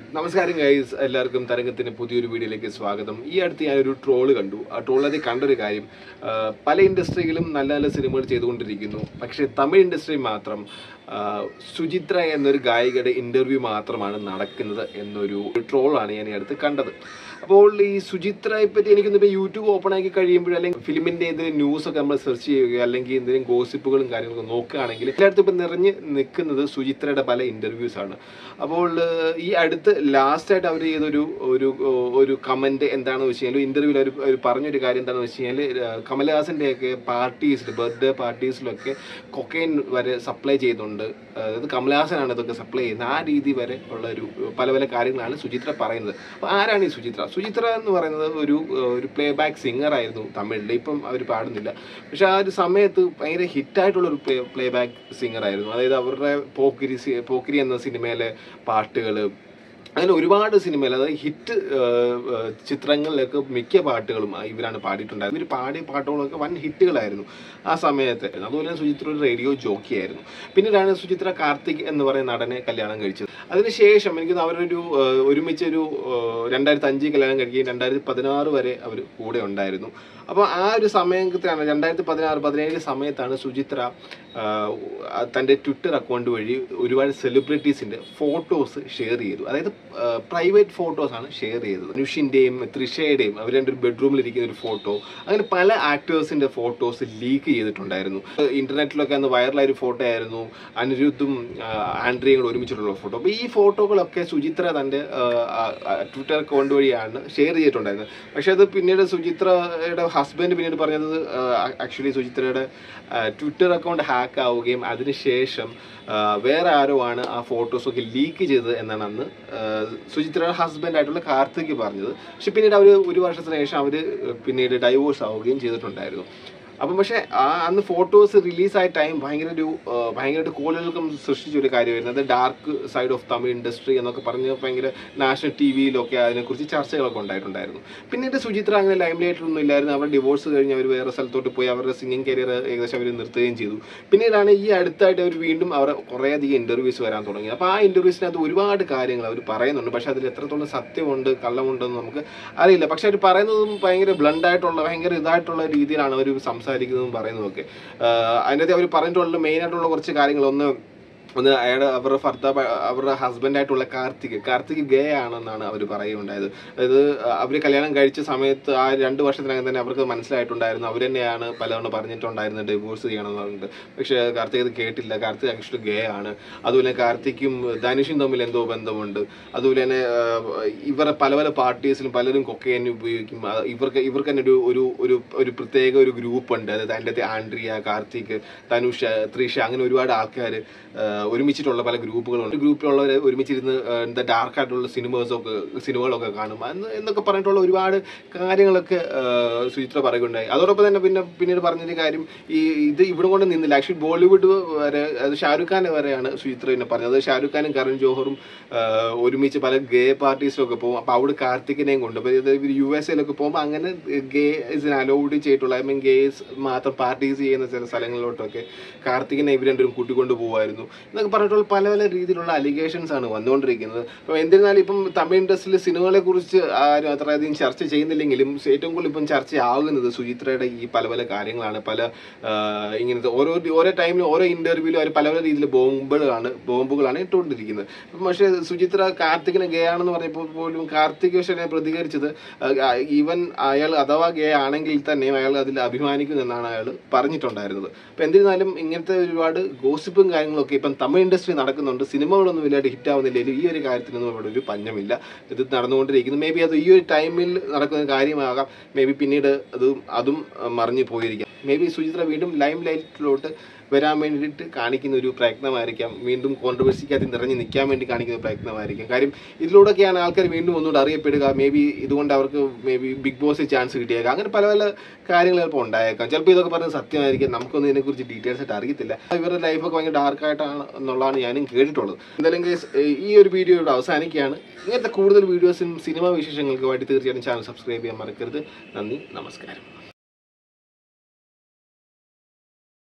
നമസ്കാരം ഗൈസ്, എല്ലാവർക്കും തരംഗത്തിന് പുതിയൊരു വീഡിയോയിലേക്ക് സ്വാഗതം. ഈ അടുത്ത് ഞാനൊരു ട്രോള് കണ്ടു. ആ ട്രോളതിൽ കണ്ടൊരു കാര്യം, പല ഇൻഡസ്ട്രിയിലും നല്ല നല്ല സിനിമകൾ ചെയ്തുകൊണ്ടിരിക്കുന്നു. പക്ഷേ തമിഴ് ഇൻഡസ്ട്രി മാത്രം സുചിത്ര എന്നൊരു ഗായികയുടെ ഇൻ്റർവ്യൂ മാത്രമാണ് നടക്കുന്നത് എന്നൊരു ട്രോളാണ് ഞാൻ ഈ അടുത്ത് കണ്ടത്. അപ്പോൾ ഈ സുചിത്രയെ പറ്റി എനിക്കൊന്നിപ്പോൾ യൂട്യൂബ് ഓപ്പൺ ആക്കി കഴിയുമ്പോൾ അല്ലെങ്കിൽ ഫിലിമിൻ്റെ എന്തെങ്കിലും ന്യൂസൊക്കെ നമ്മൾ സെർച്ച് ചെയ്യുക അല്ലെങ്കിൽ എന്തെങ്കിലും ഗോസിപ്പുകളും കാര്യങ്ങളൊക്കെ നോക്കുകയാണെങ്കിൽ എല്ലായിടത്തും ഇപ്പം നിറഞ്ഞ് നിൽക്കുന്നത് സുചിത്രയുടെ പല ഇൻ്റർവ്യൂസാണ്. അപ്പോൾ ഈ അടുത്ത് ലാസ്റ്റായിട്ട് അവർ ചെയ്തൊരു ഒരു കമൻറ്റ് എന്താണെന്ന് വെച്ച് കഴിഞ്ഞാൽ, ഇൻ്റർവ്യൂവിൽ അവർ പറഞ്ഞൊരു കാര്യം എന്താണെന്ന് വെച്ച് കഴിഞ്ഞാൽ, കമലഹാസൻ്റെയൊക്കെ പാർട്ടീസിൽ ബർത്ത്ഡേ പാർട്ടീസിലൊക്കെ കൊക്കൈൻ വരെ സപ്ലൈ ചെയ്യുന്നുണ്ട്. അതായത് കമലഹാസനാണ് ഇതൊക്കെ സപ്ലൈ ചെയ്യുന്നത്. ആ രീതി വരെ ഉള്ള പല പല കാര്യങ്ങളാണ് സുചിത്ര പറയുന്നത്. അപ്പോൾ ആരാണ് ഈ സുചിത്ര? സുചിത്ര എന്ന് പറയുന്നത് ഒരു പ്ലേ ബാക്ക് സിംഗർ ആയിരുന്നു തമിഴിൽ. ഇപ്പം അവർ പാടുന്നില്ല. പക്ഷെ ആ ഒരു സമയത്ത് ഭയങ്കര ഹിറ്റായിട്ടുള്ളൊരു പ്ലേ ബാക്ക് സിംഗർ ആയിരുന്നു. അതായത് അവരുടെ പോക്കിരി എന്ന സിനിമയിലെ പാട്ടുകൾ, അങ്ങനെ ഒരുപാട് സിനിമയിൽ, അതായത് ഹിറ്റ് ചിത്രങ്ങളിലൊക്കെ മിക്ക പാട്ടുകളും ഇവരാണ് പാടിയിട്ടുണ്ടായത്. ഇവർ പാടിയ പാട്ടുകളൊക്കെ വൻ ഹിറ്റുകളായിരുന്നു ആ സമയത്ത്. അതുപോലെ തന്നെ സുചിത്ര ഒരു റേഡിയോ ജോക്കി ആയിരുന്നു. പിന്നീടാണ് സുചിത്ര കാർത്തിക് എന്ന് പറയുന്ന നടനെ കല്യാണം കഴിച്ചത്. അതിനുശേഷം എനിക്ക് അവരൊരു ഒരുമിച്ചൊരു 2005 കല്യാണം കഴിക്കുകയും 2016 വരെ അവർ കൂടെ ഉണ്ടായിരുന്നു. അപ്പോൾ ആ ഒരു സമയത്താണ് 2016-17 സമയത്താണ് സുചിത്ര തൻ്റെ ട്വിറ്റർ അക്കൗണ്ട് വഴി ഒരുപാട് സെലിബ്രിറ്റീസിൻ്റെ ഫോട്ടോസ് ഷെയർ ചെയ്തു. അതായത് പ്രൈവറ്റ് ഫോട്ടോസാണ് ഷെയർ ചെയ്തത്. അനുഷിൻ്റെയും തൃഷയുടെയും അവർ രണ്ടൊരു ബെഡ്റൂമിലിരിക്കുന്ന ഒരു ഫോട്ടോ, അങ്ങനെ പല ആക്ടേഴ്സിൻ്റെ ഫോട്ടോസ് ലീക്ക് ചെയ്തിട്ടുണ്ടായിരുന്നു. ഇന്റർനെറ്റിലൊക്കെ അന്ന് വൈറലായൊരു ഫോട്ടോ ആയിരുന്നു അനിരുദ്ധും ആൻഡ്രിയയും ഒരുമിച്ചിട്ടുള്ള ഫോട്ടോ. അപ്പോൾ ഈ ഫോട്ടോകളൊക്കെ സുചിത്ര തൻ്റെ ട്വിറ്റർ അക്കൗണ്ട് വഴിയാണ് ഷെയർ ചെയ്തിട്ടുണ്ടായിരുന്നത്. പക്ഷേ അത് പിന്നീട് സുചിത്രയുടെ ഹസ്ബൻഡ് പിന്നീട് പറഞ്ഞത് ആക്ച്വലി സുചിത്രയുടെ ട്വിറ്റർ അക്കൗണ്ട് ഹാക്ക് ആവുകയും അതിനുശേഷം വേറെ ആരോ ആണ് ആ ഫോട്ടോസൊക്കെ ലീക്ക് ചെയ്തത് എന്നാണ് അന്ന് സുചിത്രയുടെ ഹസ്ബൻഡായിട്ടുള്ള കാർത്തിക് പറഞ്ഞത്. പക്ഷെ പിന്നീട് അവർ ഒരു വർഷത്തിന് ശേഷം അവർ പിന്നീട് ഡൈവോഴ്സ് ആവുകയും ചെയ്തിട്ടുണ്ടായിരുന്നു. അപ്പം പക്ഷേ അന്ന് ഫോട്ടോസ് റിലീസായ ടൈം ഭയങ്കരമായിട്ട് കോളുകൾക്കും സൃഷ്ടിച്ചൊരു കാര്യമായിരുന്നു. അത് dark side of Tamil industry എന്നൊക്കെ പറഞ്ഞ് ഭയങ്കര നാഷണൽ ടിവിയിലൊക്കെ അതിനെക്കുറിച്ച് ചർച്ചകളൊക്കെ ഉണ്ടായിട്ടുണ്ടായിരുന്നു. പിന്നീട് സുചിത്ര അങ്ങനെ ലൈം ലൈറ്റിലൊന്നും ഇല്ലായിരുന്നു. അവർ ഡിവോഴ്സ് കഴിഞ്ഞ് അവർ വേറെ സ്ഥലത്തോട്ട് പോയി അവരുടെ സിംഗിങ് കരിയർ ഏകദേശം അവർ നിർത്തുകയും ചെയ്തു. പിന്നീടാണ് ഈ അടുത്തായിട്ട് അവർ വീണ്ടും അവർ കുറേയധികം ഇൻ്റർവ്യൂസ് വരാൻ തുടങ്ങി. അപ്പോൾ ആ ഇൻ്റർവ്യൂസിനകത്ത് ഒരുപാട് കാര്യങ്ങൾ അവർ പറയുന്നുണ്ട്. പക്ഷേ അതിൽ എത്രത്തോളം സത്യമുണ്ട് കള്ളമുണ്ടെന്ന് നമുക്ക് അറിയില്ല. പക്ഷെ അവർ പറയുന്നതും ഭയങ്കര ബ്ലണ്ടായിട്ടുള്ള ഭയങ്കര ഇതായിട്ടുള്ള രീതിയിലാണ് അവർ സംസാരിക്കുന്നതും പറയുന്നതൊക്കെ. അതിനകത്ത് അവർ പറഞ്ഞിട്ടുള്ള മെയിനായിട്ടുള്ള കുറച്ച് കാര്യങ്ങൾ, ഒന്ന് അവരുടെ ഹസ്ബൻഡായിട്ടുള്ള കാർത്തിക് ഗേ ആണെന്നാണ് അവർ പറയുകയുണ്ടായത്. അതായത് അവർ കല്യാണം കഴിച്ച സമയത്ത് ആ 2 വർഷത്തിനകം തന്നെ അവർക്ക് മനസ്സിലായിട്ടുണ്ടായിരുന്നു. അവർ തന്നെയാണ് പലതവണ പറഞ്ഞിട്ടുണ്ടായിരുന്നത് ഡിവോഴ്സ് ചെയ്യണമെന്ന് പറഞ്ഞിട്ട്. പക്ഷേ കാർത്തിക് അത് കേട്ടില്ല. കാർത്തിക് ആക്ച്വലി ഗേ ആണ്. അതുപോലെ കാർത്തിക്കും ധനുഷും തമ്മിൽ എന്തോ ബന്ധമുണ്ട്. അതുപോലെ തന്നെ ഇവരുടെ പല പല പാർട്ടീസിലും പലരും കൊക്കൈൻ ഉപയോഗിക്കും. ഇവർക്ക് തന്നെ ഒരു പ്രത്യേക ഒരു ഗ്രൂപ്പ് ഉണ്ട്. അതായത് അതിൻ്റെ ആൻഡ്രിയ, കാർത്തിക്, ധനുഷ്, തൃഷ, അങ്ങനെ ഒരുപാട് ആൾക്കാർ ഒരുമിച്ചിട്ടുള്ള പല ഗ്രൂപ്പുകളുണ്ട്. ഗ്രൂപ്പിലുള്ളവർ ഒരുമിച്ചിരുന്ന് എന്താ ഡാർക്കായിട്ടുള്ള സിനിമകളൊക്കെ കാണും എന്നൊക്കെ പറഞ്ഞിട്ടുള്ള ഒരുപാട് കാര്യങ്ങളൊക്കെ സുചിത്ര പറയുകയുണ്ടായി. അതോടൊപ്പം തന്നെ പിന്നീട് പറഞ്ഞൊരു കാര്യം, ഇത് ഇവിടെ കൊണ്ട് നിന്നില്ല. ആക്ച്വലി ബോളിവുഡ് വരെ, അത് ഷാരൂഖ് ഖാൻ വരെയാണ് സുചിത്ര പിന്നെ പറഞ്ഞത്. ഷാരൂഖ് ഖാനും കരൺ ജോഹറും ഒരുമിച്ച് പല ഗേ പാർട്ടീസിലൊക്കെ പോകും. അപ്പോൾ അവിടെ കാർത്തികിനെയും കൊണ്ട്, അപ്പോൾ ഇവർ USA പോകുമ്പോൾ അങ്ങനെ ഗേസിന് അലൗഡ് ചെയ്തിട്ടുള്ള, ഐ മീൻ ഗേസ് മാത്രം പാർട്ടീസ് ചെയ്യുന്ന ചില സ്ഥലങ്ങളിലോട്ടൊക്കെ കാർത്തികിനെ ഇവർ രണ്ടും കൂട്ടിക്കൊണ്ട് പോകുമായിരുന്നു എന്നൊക്കെ പറഞ്ഞിട്ടുള്ള പല പല രീതിയിലുള്ള അലിഗേഷൻസ് ആണ് വന്നുകൊണ്ടിരിക്കുന്നത്. അപ്പോൾ എന്നിരുന്നാലും ഇപ്പം തമിഴ് ഇൻഡസ്ട്രിയിലെ സിനിമകളെ കുറിച്ച് ആരും അത്രയധികം ചർച്ച ചെയ്യുന്നില്ലെങ്കിലും ഏറ്റവും കൂടുതൽ ഇപ്പം ചർച്ചയാകുന്നത് സുചിത്രയുടെ ഈ പല പല കാര്യങ്ങളാണ്. പല ഇങ്ങനത്തെ ഓരോ ടൈമിലും ഓരോ ഇന്റർവ്യൂവിലും അവർ പല പല രീതിയിൽ ബോംബുകളാണ് ഇട്ടുകൊണ്ടിരിക്കുന്നത്. അപ്പം പക്ഷേ സുചിത്ര കാർത്തികിനെ ഗേ ആണെന്ന് പറഞ്ഞപ്പോൾ പോലും കാർത്തിക് പക്ഷേ പ്രതികരിച്ചത്, ഈവൻ അയാൾ അഥവാ ഗേ ആണെങ്കിൽ തന്നെയും അയാൾ അതിൽ അഭിമാനിക്കുമെന്നാണ് അയാൾ പറഞ്ഞിട്ടുണ്ടായിരുന്നത്. അപ്പം എന്നിരുന്നാലും ഇങ്ങനത്തെ ഒരുപാട് ഗോസിപ്പും കാര്യങ്ങളൊക്കെ ഇപ്പം തമിഴ് ഇൻഡസ്ട്രി നടക്കുന്നുണ്ട്. സിനിമകളൊന്നും വലിയായിട്ട് ഹിറ്റ് ആവുന്നില്ലെങ്കിലും ഈ ഒരു കാര്യത്തിനൊന്നും ഇവിടെ ഒരു പഞ്ഞമില്ല. ഇത് നടന്നുകൊണ്ടിരിക്കുന്നു. മേ ബി അത് ഈ ഒരു ടൈമിൽ നടക്കുന്ന കാര്യമാകാം. മേ ബി പിന്നീട് അതും മറിഞ്ഞു പോയിരിക്കാം. മേ ബി സുചിത്ര വീണ്ടും ലൈം ലൈറ്റിലോട്ട് വരാൻ വേണ്ടിയിട്ട് കാണിക്കുന്ന ഒരു പ്രയത്നമായിരിക്കാം. വീണ്ടും കോൺട്രവേഴ്സിക്കകത്ത് നിറഞ്ഞ് നിൽക്കാൻ വേണ്ടി കാണിക്കുന്ന പ്രയത്നമായിരിക്കും. കാര്യം ഇതിലൂടെയൊക്കെയാണ് ആൾക്കാർ വീണ്ടും ഒന്നുകൂടെ അറിയപ്പെടുക. മേ ബി ഇതുകൊണ്ട് അവർക്ക് ബിഗ് ബോസിൽ ചാൻസ് കിട്ടിയേക്കാം. അങ്ങനെ പല പല കാര്യങ്ങൾ ചിലപ്പോൾ ഉണ്ടായേക്കാം. ചിലപ്പോൾ ഇതൊക്കെ പറഞ്ഞത് സത്യമായിരിക്കും. നമുക്കൊന്നും ഇതിനെക്കുറിച്ച് ഡീറ്റെയിൽസ് ആയിട്ട് അറിയത്തില്ല. ഇവരുടെ ലൈഫൊക്കെ ഭയങ്കര ഡാർക്കായിട്ടാണ് എന്നുള്ളതാണ് ഞാനും കേട്ടിട്ടുള്ളത്. എന്തായാലും ഈ ഒരു വീഡിയോ ഇവിടെ അവസാനിക്കുകയാണ്. ഇങ്ങനത്തെ കൂടുതൽ വീഡിയോസും സിനിമാ വിശേഷങ്ങൾക്ക് വേണ്ടി തീർച്ചയായിട്ടും ചാനൽ സബ്സ്ക്രൈബ് ചെയ്യാൻ മറക്കരുത്. നന്ദി, നമസ്കാരം.